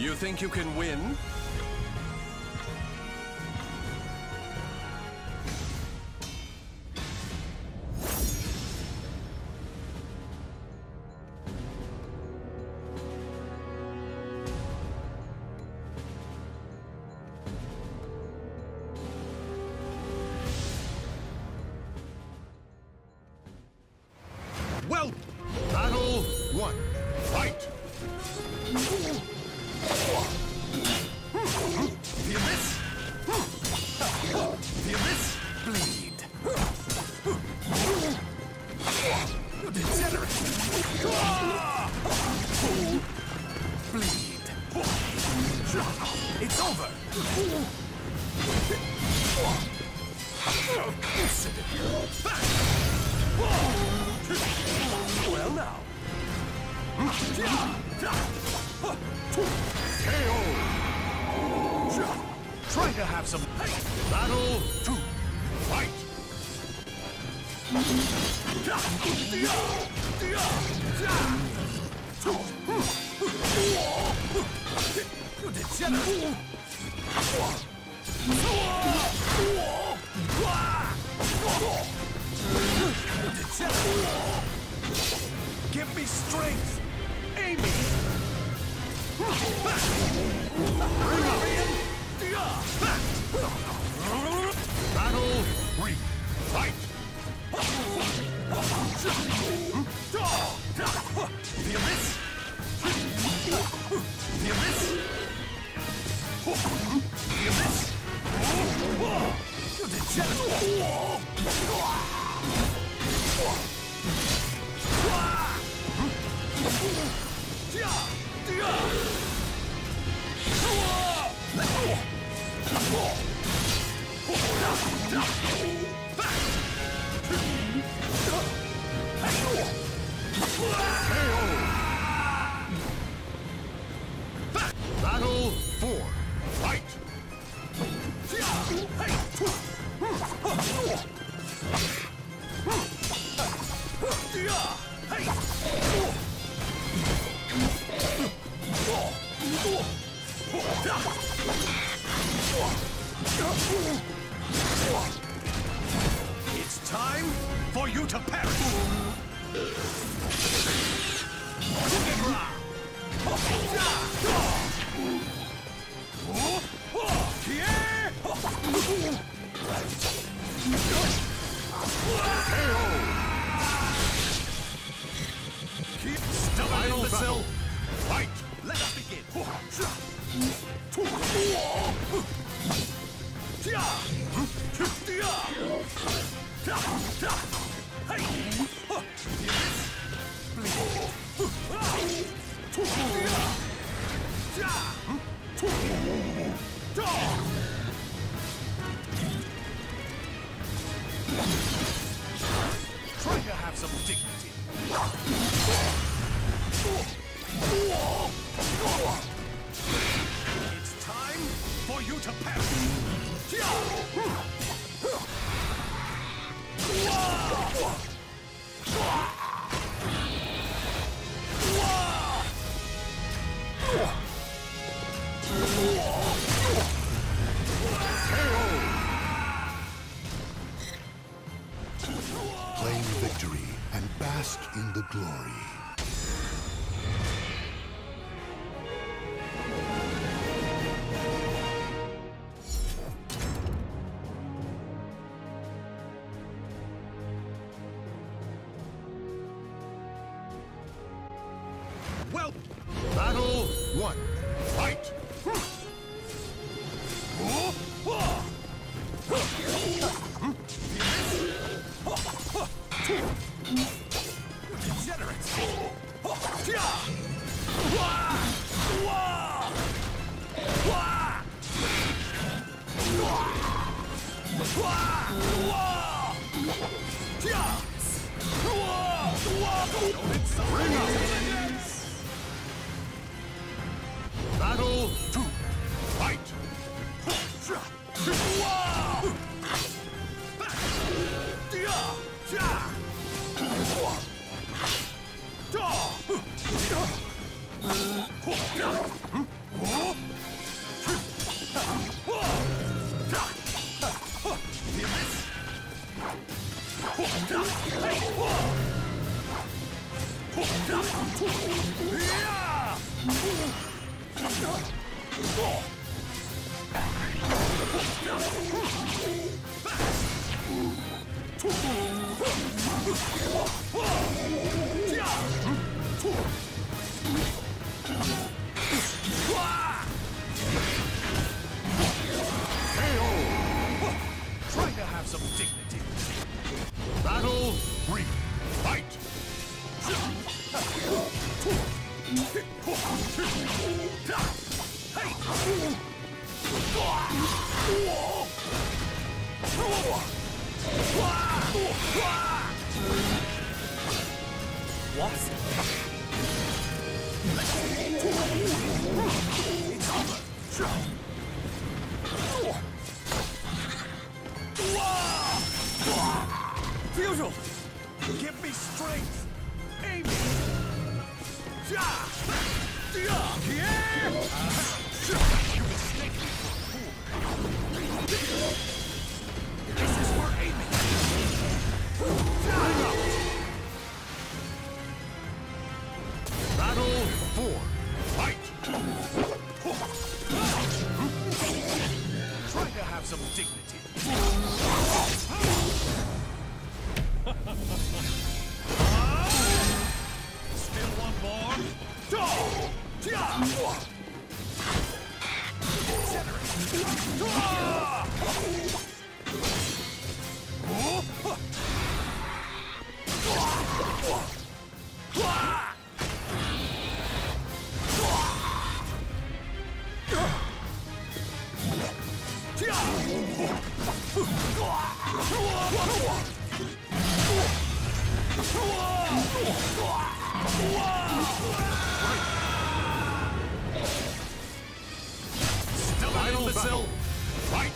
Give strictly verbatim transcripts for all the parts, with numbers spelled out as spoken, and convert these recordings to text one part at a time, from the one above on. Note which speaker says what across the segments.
Speaker 1: You think you can win? Well, battle one. Fight! Feel this? Feel this? Bleed. Degenerate. Bleed. It's over. Sit it. Back. Well now. K O. Try to have some battle two. Fight. You degenerate. Give me strength! Amy! Back! Bring up! Back! Battle three. Fight! Feel this? Feel this? Feel this? You degenerate! Battle four. Fight! It's time for you to perish! Keep still, imbecile! Fight! Let us begin! Try to have some dignity. It's time for you to perish.
Speaker 2: Claim victory and bask in the glory.
Speaker 1: Well, battle one. Fight! Degenerates! Battle two. Fight! Try to have some dignity. Battle three. Fight!
Speaker 3: What?
Speaker 1: Fusion! Give me strength! Aim! Ja! Ja! Yeah! You mistake me for a fool. This is for aiming. Bring out! Battle four. Fight! Try to have some dignity. Still one more. Still an imbecile. Fight!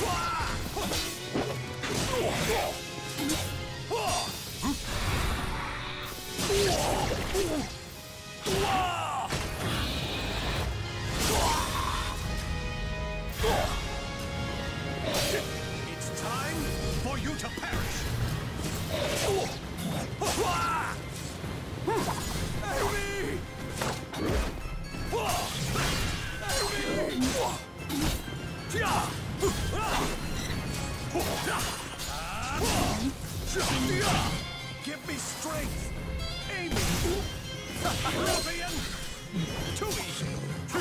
Speaker 1: It's time for you to perish. Enemy! Give me strength! Aiming! Ruffian! Too easy!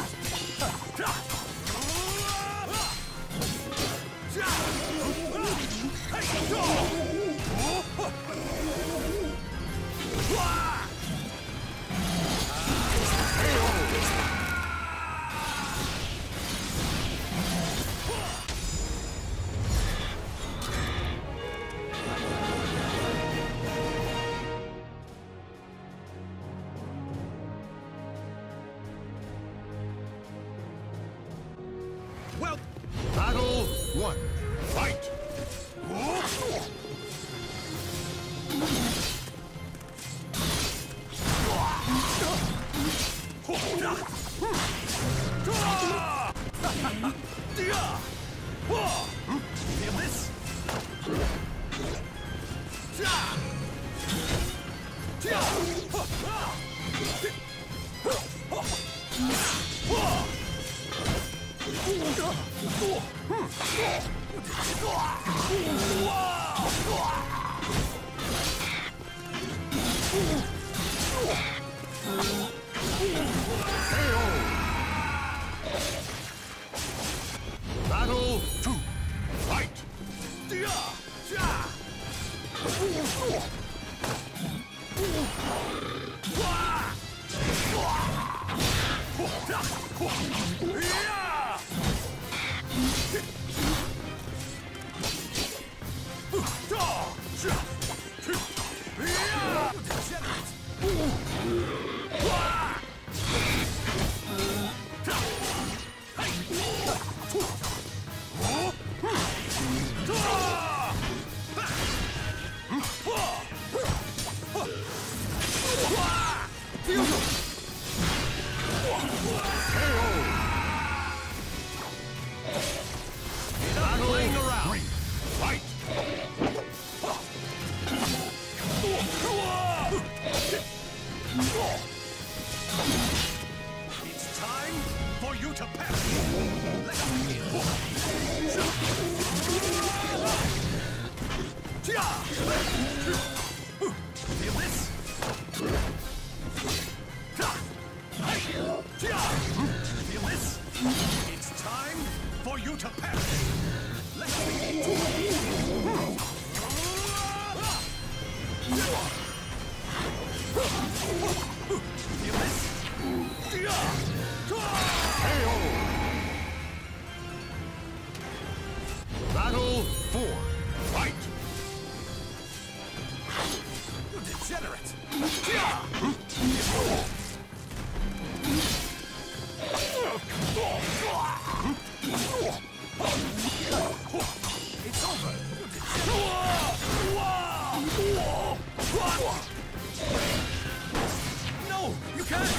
Speaker 1: Hey, go! Well, battle one. Fight! Feel this? Battle two. Fight! Battling around. Three. Fight! to perish. Let's begin. Feel this? K O. Battle four. Fight. You degenerate. It's over. No, you can't.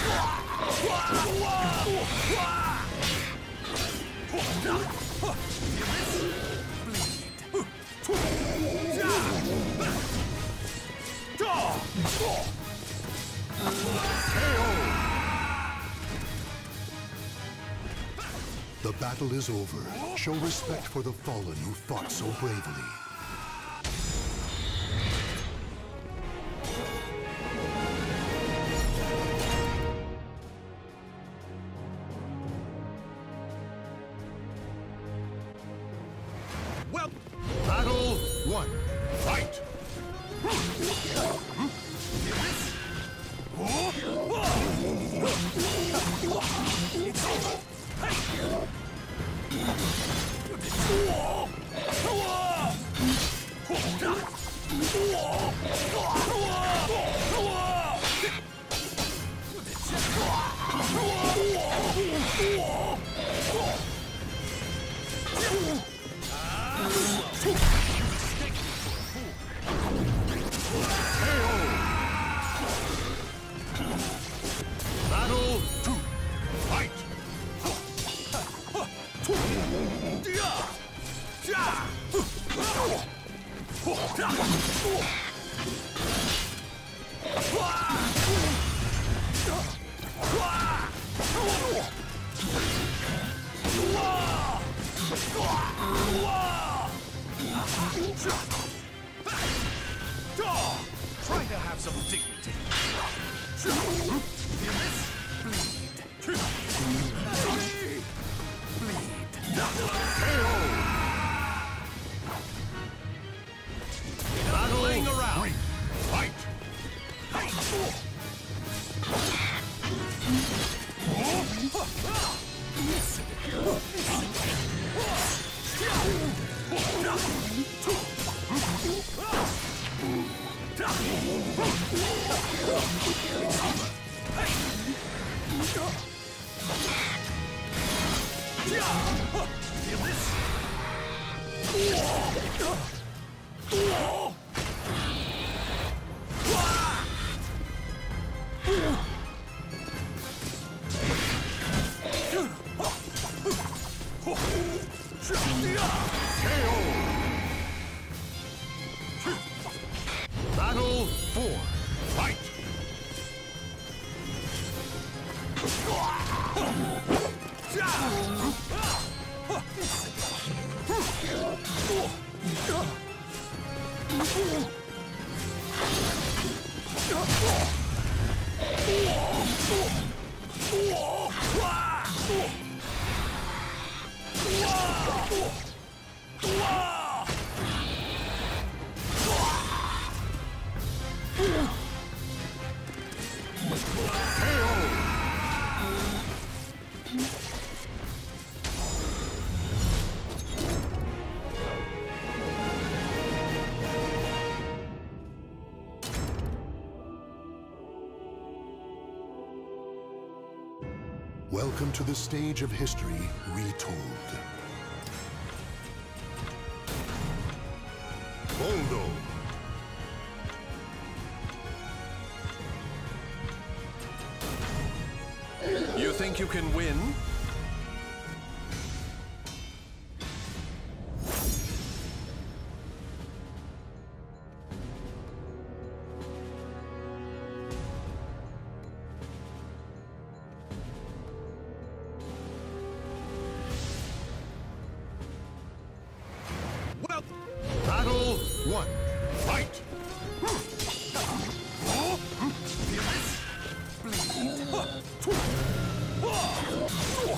Speaker 2: The battle is over. Show respect for the fallen who fought so bravely.
Speaker 1: Well, battle one. Fight. It's over. Battle two. Fight. Try to have some dignity. Feel this? Bleed. Bleed. Battling around. Fight. Feel this? Battle four. Fight.
Speaker 2: Welcome to the stage of history retold.
Speaker 1: Boldo. You think you can win? Well, battle one. Fight. Feel this? Bleed.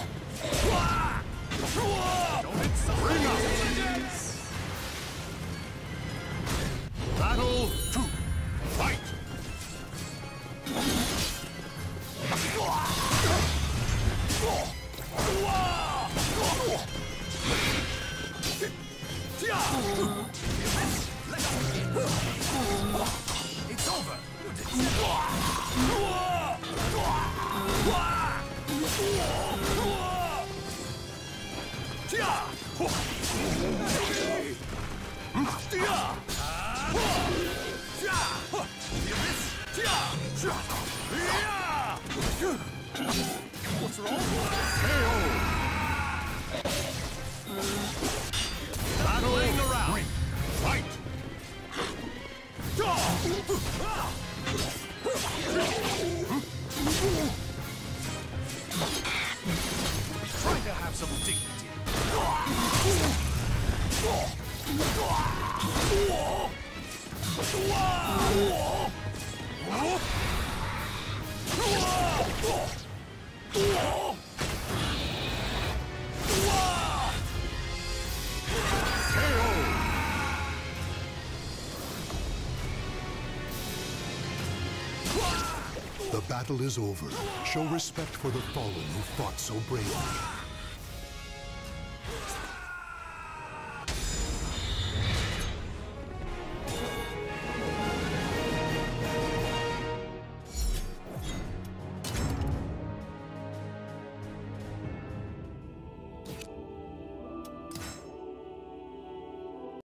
Speaker 1: What's wrong? Battling around. Fight! Try to have some dignity.
Speaker 2: The battle is over. Show respect for the fallen who fought so bravely.